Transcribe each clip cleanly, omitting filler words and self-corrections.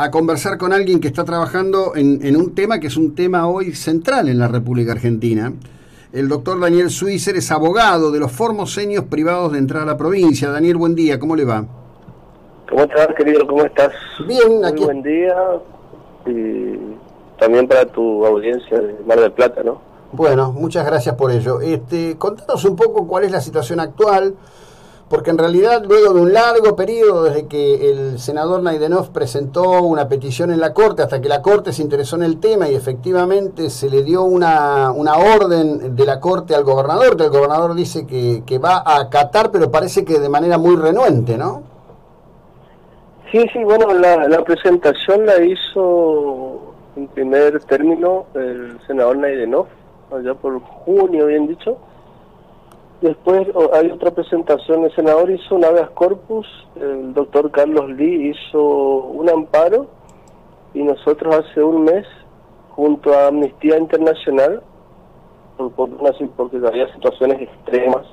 a conversar con alguien que está trabajando en un tema que es un tema hoy central en la República Argentina. El doctor Daniel Suizer es abogado de los formosenios privados de entrada a la provincia. Daniel, buen día, ¿cómo le va? ¿Cómo estás, querido? ¿Cómo estás? Bien, muy aquí. buen día, y también para tu audiencia de Mar del Plata, ¿no? Bueno, muchas gracias por ello. Contanos un poco cuál es la situación actual, porque en realidad luego de un largo periodo desde que el senador Naidenov presentó una petición en la Corte hasta que la Corte se interesó en el tema y efectivamente se le dio una orden de la Corte al gobernador, que el gobernador dice que va a acatar, pero parece que de manera muy renuente, ¿no? Sí, bueno, la presentación la hizo en primer término el senador Naidenov, allá por junio, bien dicho. Después hay otra presentación, el senador hizo un habeas corpus, el doctor Carlos Lee hizo un amparo, y nosotros hace un mes, junto a Amnistía Internacional, porque había situaciones extremas,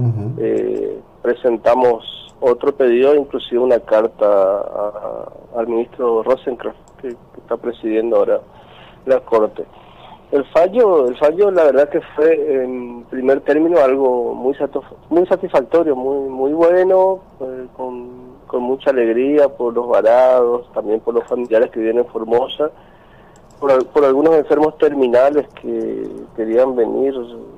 presentamos otro pedido, inclusive una carta al ministro Rosencrantz, que está presidiendo ahora la Corte. El fallo la verdad que fue en primer término algo muy satisfactorio, muy bueno, con mucha alegría por los varados, también por los familiares que viven en Formosa, por algunos enfermos terminales que querían venir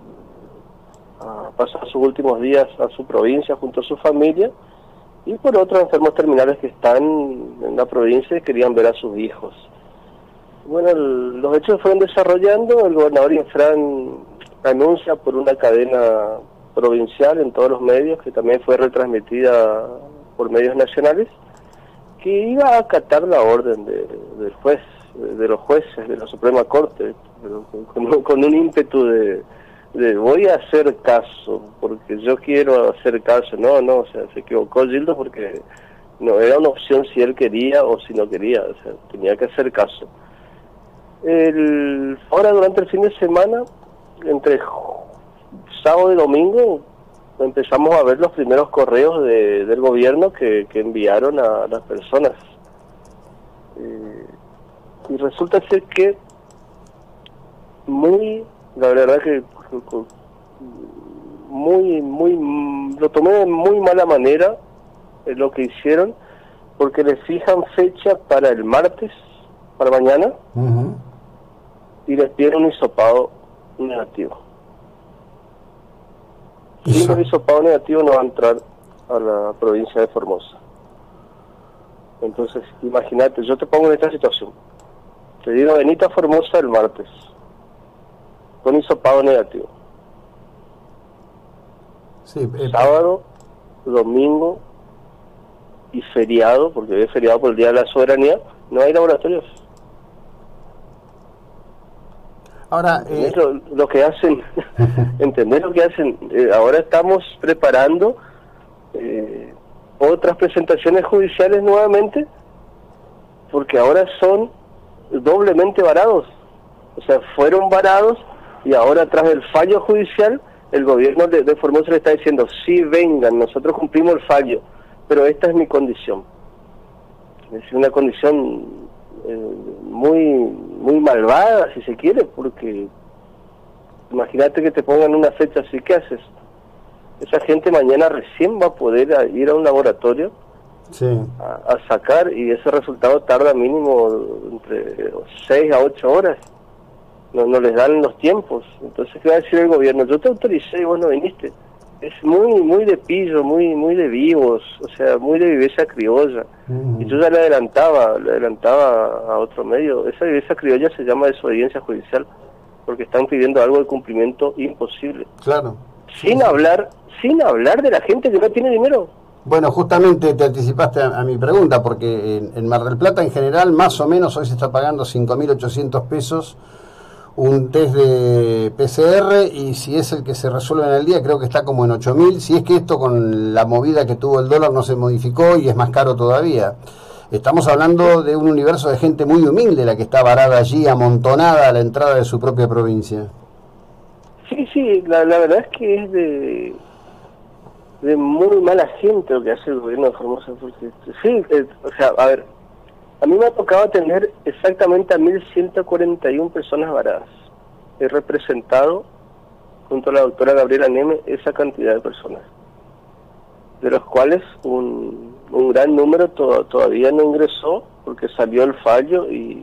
a pasar sus últimos días a su provincia junto a su familia, y por otros enfermos terminales que están en la provincia y querían ver a sus hijos. Bueno, los hechos se fueron desarrollando, el gobernador Infran anuncia por una cadena provincial en todos los medios, que también fue retransmitida por medios nacionales, que iba a acatar la orden del juez, de los jueces de la Suprema Corte, con un ímpetu de voy a hacer caso, porque yo quiero hacer caso. No, o sea, se equivocó Gildo, porque no era una opción si él quería o si no quería, o sea, tenía que hacer caso. Ahora durante el fin de semana, entre sábado y domingo, empezamos a ver los primeros correos del gobierno que enviaron a las personas. Y resulta ser que la verdad que lo tomé de muy mala manera lo que hicieron, porque le fijan fecha para el martes, para mañana, y les piden un hisopado negativo. Sin el hisopado negativo no va a entrar a la provincia de Formosa. Entonces, imagínate, yo te pongo en esta situación. Te digo, venite a Formosa el martes, con hisopado negativo. Sí, sábado, domingo y feriado, porque es feriado por el Día de la Soberanía, no hay laboratorios. Ahora, lo que hacen, ¿entendés lo que hacen? Ahora estamos preparando otras presentaciones judiciales nuevamente, porque ahora son doblemente varados. O sea, fueron varados, y ahora tras el fallo judicial, el gobierno de Formosa le está diciendo, sí, vengan, nosotros cumplimos el fallo, pero esta es mi condición. Es una condición muy malvada, si se quiere, porque imagínate que te pongan una fecha así, ¿qué haces? Esa gente mañana recién va a poder ir a un laboratorio a sacar, y ese resultado tarda mínimo entre 6 a 8 horas. No les dan los tiempos. Entonces, ¿qué va a decir el gobierno? Yo te autoricé y vos no viniste. Es muy de pillo, muy de vivos, o sea, muy de viveza criolla. Y yo ya le adelantaba a otro medio, esa viveza criolla se llama desobediencia judicial, porque están pidiendo algo de cumplimiento imposible. Claro. Sin hablar de la gente que no tiene dinero. Bueno, justamente te anticipaste a mi pregunta, porque en Mar del Plata en general, más o menos, hoy se está pagando 5.800 pesos un test de PCR, y si es el que se resuelve en el día, creo que está como en 8.000, si es que esto con la movida que tuvo el dólar no se modificó y es más caro todavía. Estamos hablando de un universo de gente muy humilde la que está varada allí, amontonada a la entrada de su propia provincia. Sí, la verdad es que es de muy mala gente lo que hace el gobierno de Formosa, porque sí, o sea, a ver, A mí me ha tocado atender exactamente a 1.141 personas varadas. He representado, junto a la doctora Gabriela Neme, esa cantidad de personas, de los cuales un gran número todavía no ingresó porque salió el fallo y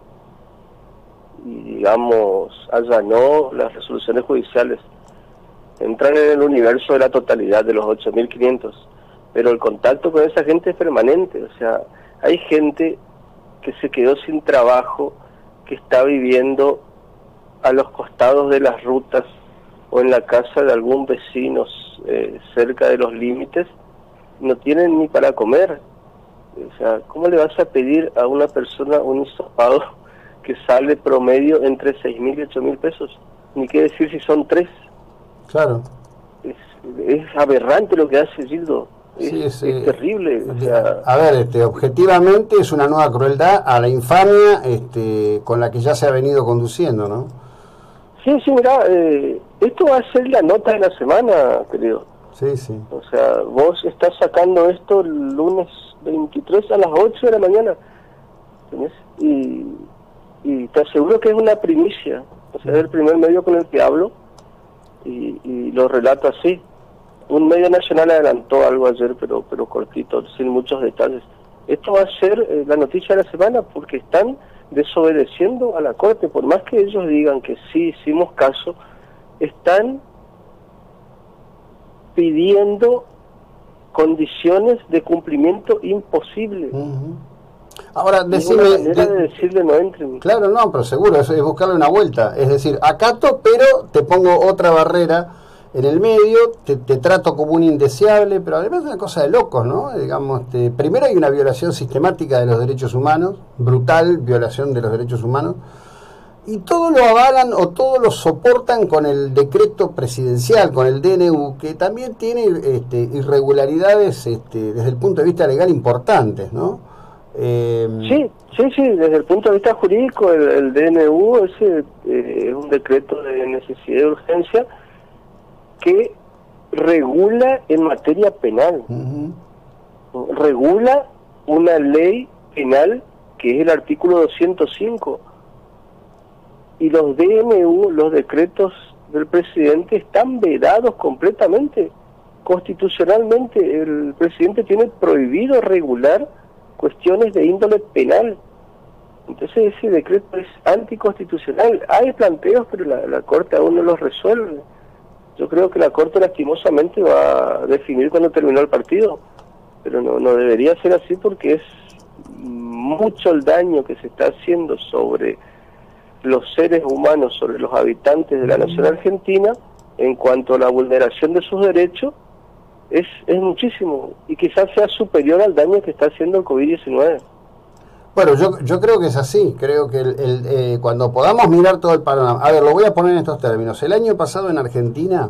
digamos, allanó las resoluciones judiciales. Entran en el universo de la totalidad de los 8.500, pero el contacto con esa gente es permanente. O sea, hay gente que se quedó sin trabajo, que está viviendo a los costados de las rutas o en la casa de algún vecino cerca de los límites, no tienen ni para comer. O sea, ¿cómo le vas a pedir a una persona un hisopado que sale promedio entre 6.000 y 8.000 pesos? Ni qué decir si son 3. Claro. Es aberrante lo que hace Gildo. Es terrible. O sea, a ver, objetivamente es una nueva crueldad a la infamia con la que ya se ha venido conduciendo, ¿no? Sí, mira, esto va a ser la nota de la semana, querido. Sí. O sea, vos estás sacando esto el lunes 23 a las 8 de la mañana. ¿Entendés? Y te aseguro que es una primicia. O sea, es el primer medio con el que hablo y lo relato así. Un medio nacional adelantó algo ayer, pero cortito, sin muchos detalles. Esto va a ser la noticia de la semana porque están desobedeciendo a la Corte. Por más que ellos digan que sí hicimos caso, están pidiendo condiciones de cumplimiento imposibles. Ahora, decime... Una manera de decirle no entren. Claro, no, pero seguro, es buscarle una vuelta. Es decir, acato, pero te pongo otra barrera en el medio, te trato como un indeseable, pero además es una cosa de locos, ¿no? Digamos, primero hay una violación sistemática de los derechos humanos, brutal violación de los derechos humanos, y todo lo avalan o todo lo soportan con el decreto presidencial, con el DNU, que también tiene irregularidades desde el punto de vista legal importantes, ¿no? Sí, desde el punto de vista jurídico, el DNU es un decreto de necesidad y urgencia que regula en materia penal. Regula una ley penal que es el artículo 205. Y los DNU, los decretos del presidente, están vedados completamente. Constitucionalmente, el presidente tiene prohibido regular cuestiones de índole penal. Entonces ese decreto es anticonstitucional. Hay planteos, pero la Corte aún no los resuelve. Yo creo que la Corte lastimosamente va a definir cuando terminó el partido, pero no debería ser así porque es mucho el daño que se está haciendo sobre los seres humanos, sobre los habitantes de la nación argentina, en cuanto a la vulneración de sus derechos, es muchísimo, y quizás sea superior al daño que está haciendo el COVID-19. Bueno, yo creo que es así. Creo que cuando podamos mirar todo el panorama... A ver, lo voy a poner en estos términos. El año pasado en Argentina,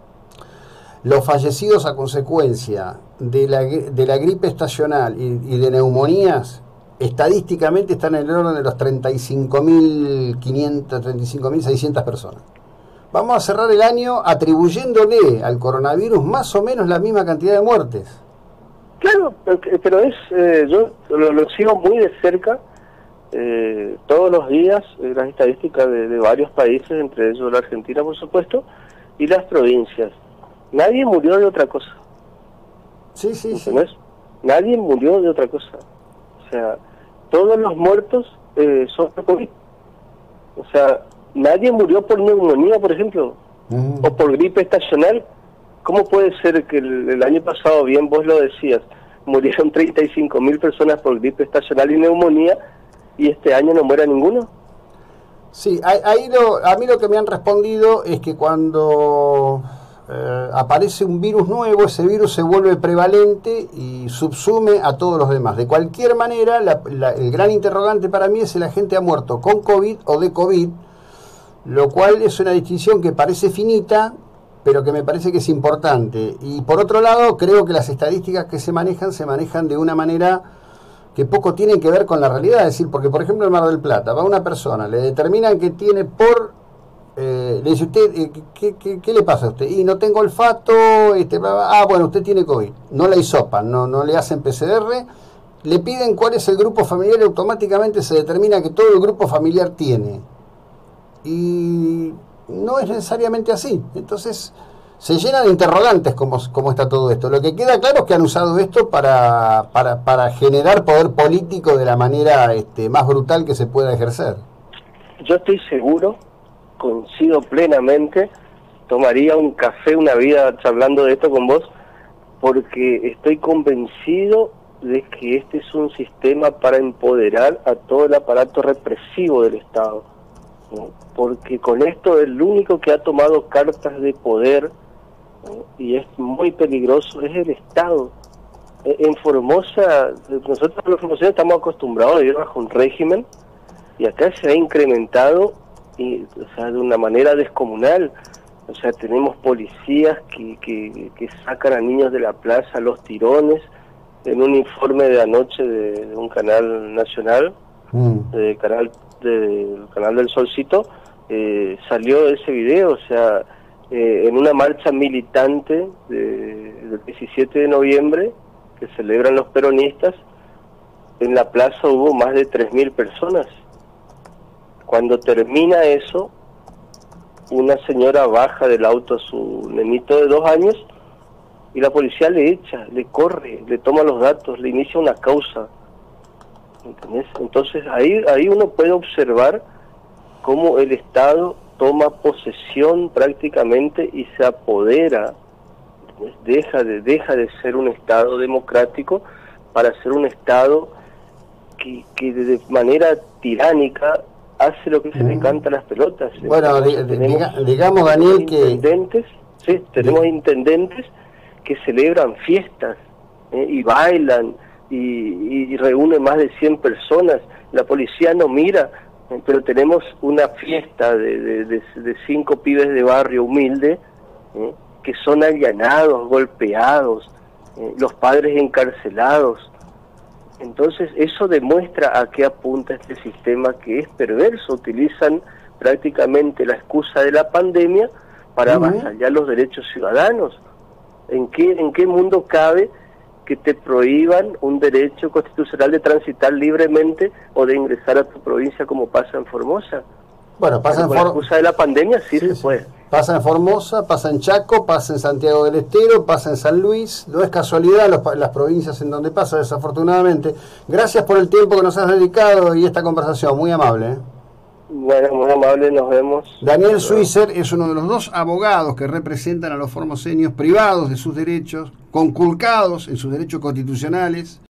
los fallecidos a consecuencia de la gripe estacional y de neumonías, estadísticamente están en el orden de los 35.500, 35.600 personas. Vamos a cerrar el año atribuyéndole al coronavirus más o menos la misma cantidad de muertes. Claro, pero yo lo sigo muy de cerca, todos los días, las estadísticas de varios países, entre ellos la Argentina, por supuesto, y las provincias. Nadie murió de otra cosa. Sí. Nadie murió de otra cosa. O sea, todos los muertos son por COVID. O sea, nadie murió por neumonía, por ejemplo, o por gripe estacional. ¿Cómo puede ser que el año pasado, bien vos lo decías, murieron 35.000 personas por gripe estacional y neumonía, y este año no muera ninguno? Sí, a mí lo que me han respondido es que cuando aparece un virus nuevo, ese virus se vuelve prevalente y subsume a todos los demás. De cualquier manera, el gran interrogante para mí es si la gente ha muerto con COVID o de COVID, lo cual es una distinción que parece finita, pero que me parece que es importante. Y por otro lado, creo que las estadísticas que se manejan de una manera que poco tienen que ver con la realidad. Es decir, porque por ejemplo en Mar del Plata va una persona, le determinan que tiene le dice usted, ¿qué le pasa a usted? Y no tengo olfato, bueno, usted tiene COVID. No la hisopan, no le hacen PCR, le piden cuál es el grupo familiar y automáticamente se determina que todo el grupo familiar tiene. Y no es necesariamente así. Entonces se llenan de interrogantes cómo está todo esto. Lo que queda claro es que han usado esto para generar poder político de la manera más brutal que se pueda ejercer. Yo estoy seguro, coincido plenamente, tomaría un café, una vida charlando de esto con vos, porque estoy convencido de que este es un sistema para empoderar a todo el aparato represivo del Estado, ¿no? Porque con esto el único que ha tomado cartas de poder, ¿no? Y es muy peligroso, es el Estado. En Formosa, nosotros los formoseños estamos acostumbrados a vivir bajo un régimen, y acá se ha incrementado, o sea, de una manera descomunal. O sea, tenemos policías que sacan a niños de la plaza a los tirones. En un informe de anoche de un canal nacional, del canal del Solcito, salió ese video. O sea, en una marcha militante del 17 de noviembre, que celebran los peronistas, en la plaza hubo más de 3.000 personas. Cuando termina eso, una señora baja del auto a su nenito de 2 años y la policía le echa, le corre, le toma los datos, le inicia una causa. ¿Entendés? Entonces ahí uno puede observar cómo el Estado toma posesión prácticamente y se apodera. Deja de ser un Estado democrático para ser un Estado que de manera tiránica hace lo que se le canta a las pelotas. Bueno, digamos, Daniel, que tenemos intendentes que celebran fiestas y bailan y reúnen más de 100 personas. La policía no mira, pero tenemos una fiesta de 5 pibes de barrio humilde que son allanados, golpeados, los padres encarcelados. Entonces eso demuestra a qué apunta este sistema, que es perverso. Utilizan prácticamente la excusa de la pandemia para avasallar los derechos ciudadanos. ¿En qué mundo cabe que te prohíban un derecho constitucional de transitar libremente o de ingresar a tu provincia, como pasa en Formosa? Bueno, pasa en Formosa. La excusa de la pandemia sí se puede. Pasa en Formosa, pasa en Chaco, pasa en Santiago del Estero, pasa en San Luis. No es casualidad las provincias en donde pasa, desafortunadamente. Gracias por el tiempo que nos has dedicado y esta conversación, muy amable. Bueno, muy amable, nos vemos. Daniel Suisser es uno de los 2 abogados que representan a los formoseños privados de sus derechos, conculcados en sus derechos constitucionales.